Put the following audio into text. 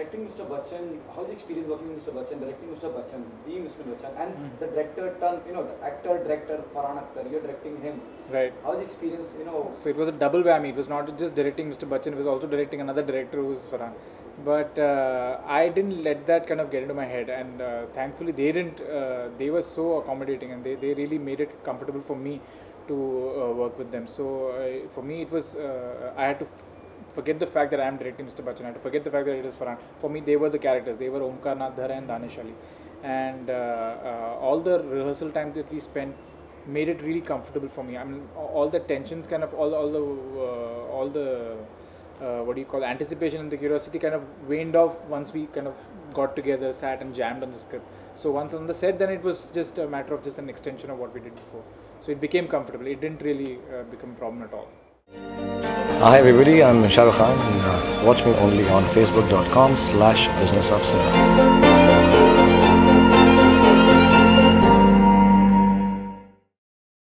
directing Mr. Bachchan, how is the experience working with Mr. Bachchan, directing Mr. Bachchan, the Mr. Bachchan, and the director turn, the actor, director Farhan Akhtar, you're directing him. Right. How is the experience, So it was a double whammy. It was not just directing Mr. Bachchan, it was also directing another director who was Farhan. But I didn't let that kind of get into my head, and thankfully they didn't. They were so accommodating, and they really made it comfortable for me to work with them. So for me, it was I had to forget the fact that I am directing Mr. Bachchan. I had to forget the fact that it is Farhan. For me, they were the characters. They were Omkar Nath Dhara and Danish Ali, and all the rehearsal time that we spent made it really comfortable for me. I mean, all the tensions, kind of all the what do you call, anticipation and the curiosity kind of waned off once we kind of got together, sat and jammed on the script. So once on the set, then it was just a matter of just an extension of what we did before. So it became comfortable. It didn't really become a problem at all. Hi everybody, I'm Shah Rukh Khan, and watch me only on facebook.com/businessofcinema.